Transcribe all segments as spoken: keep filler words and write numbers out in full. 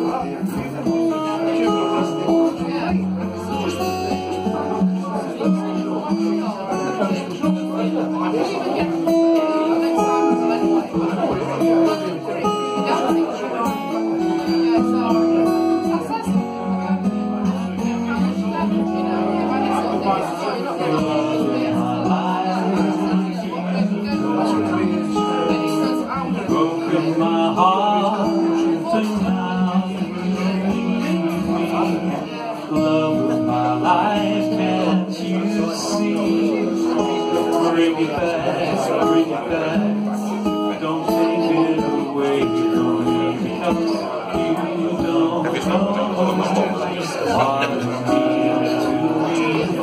Broken my heart tonight. Love of my life, can't you see? Bring it back, bring it back. Don't take it away from me, because you don't know what it means to me.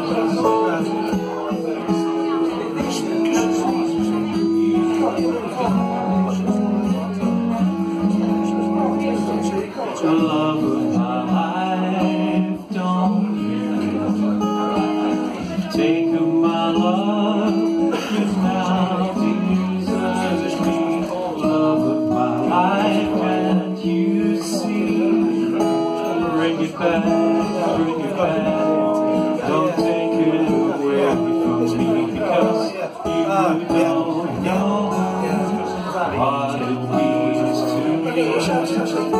The love of my life, don't take of my love, you now desert me. Love of my life, can't you see? Bring it back, bring it back. Don't take it away from me, because you don't know what it means to me.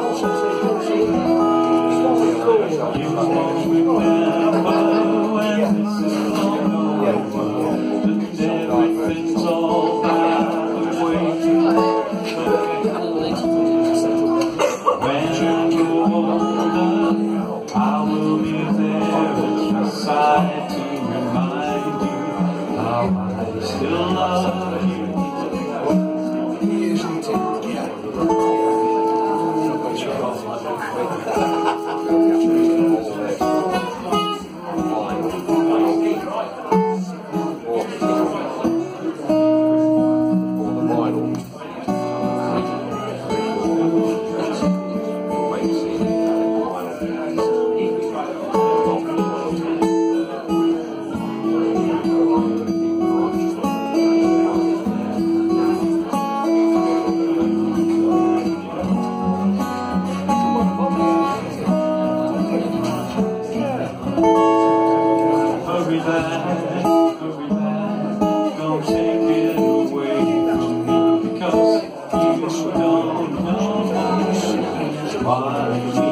You won't remember when this is all over, that everything's all by the way. When you're older, I will be there at your side to remind you how I still love you. Hurry back, hurry back, don't take it away from me, because you don't know why.